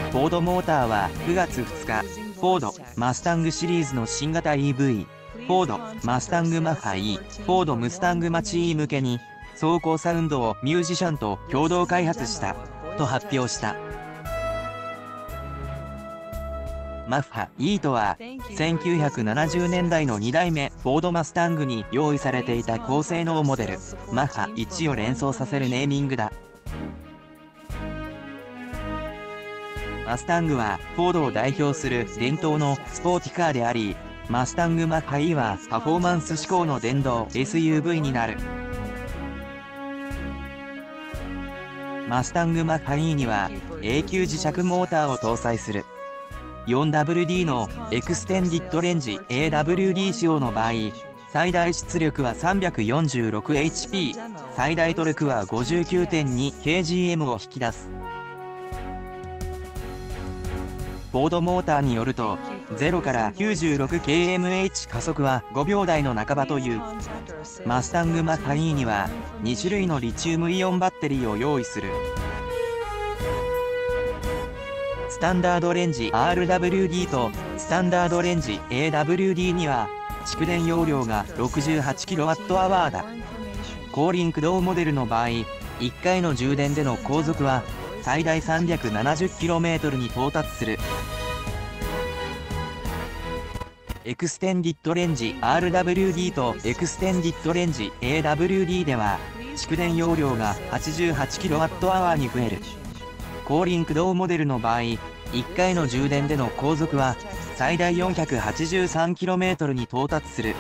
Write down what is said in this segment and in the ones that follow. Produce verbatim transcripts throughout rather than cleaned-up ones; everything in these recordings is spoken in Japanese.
フォードモーターはくがつふつか、フォード・マスタングシリーズの新型 イーブイ、フォード・マスタングマッハ E、フォード・ムスタングマチ E 向けに、走行サウンドをミュージシャンと共同開発した、と発表した。マッハ E とは、せんきゅうひゃくななじゅうねんだいのにだいめフォードマスタングに用意されていた高性能モデル、マッハいちを連想させるネーミングだ。マスタングは、フォードを代表する伝統のスポーティカーであり、マスタングマッハ E はパフォーマンス志向の電動 エスユーブイ になる。マスタングマッハ E には、永久磁石モーターを搭載する。よんダブリューディー のエクステンディッドレンジ エーダブリューディー 仕様の場合、最大出力は さんびゃくよんじゅうろくエイチピー、最大トルクは ごじゅうきゅうてんにキログラム を引き出す。フォードモーターによると、ゼロからきゅうじゅうろくキログラム 加速はごびょうだいの半ばという。マスタングマッハ E にはにしゅるいのリチウムイオンバッテリーを用意する。スタンダードレンジ アールダブリューディー とスタンダードレンジ エーダブリューディー には蓄電容量が ろくじゅうはちキロワットアワー だ。後輪駆動モデルの場合、いっかいの充電での航続は最大 さんびゃくななじゅっキロメートル に到達する。エクステンディッドレンジ アールダブリューディー とエクステンディッドレンジ エーダブリューディー では蓄電容量が はちじゅうはちキロワットアワー に増える。後輪駆動モデルの場合、いっかいの充電での航続は最大 よんひゃくはちじゅうさんキロメートル に到達する。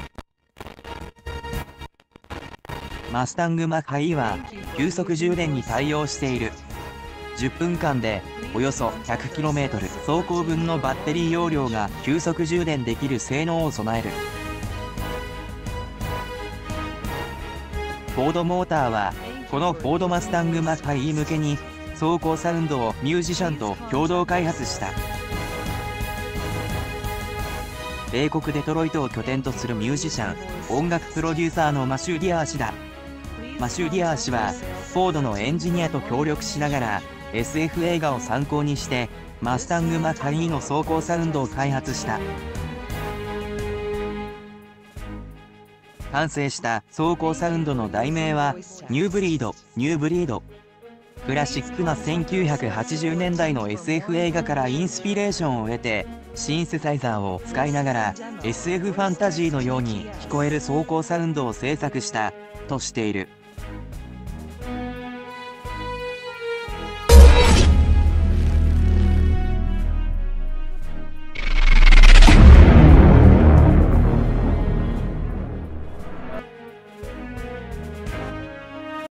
マスタングマッハ E は急速充電に対応している。じゅっぷんかんでおよそ ひゃくキロメートル 走行分のバッテリー容量が急速充電できる性能を備える。フォードモーターはこのフォードマスタングマッハ E 向けに走行サウンドをミュージシャンと共同開発した。米国デトロイトを拠点とするミュージシャン、音楽プロデューサーのマシュー・ディアー氏だ。マシュー・ディアー氏はフォードのエンジニアと協力しながら エスエフ 映画を参考にしてマスタングマッハ E の走行サウンドを開発した。完成した走行サウンドの題名はニューブリード、ニューブリード。クラシックなせんきゅうひゃくはちじゅうねんだいの エスエフ 映画からインスピレーションを得て、シンセサイザーを使いながら エスエフ ファンタジーのように聞こえる走行サウンドを制作した、としている。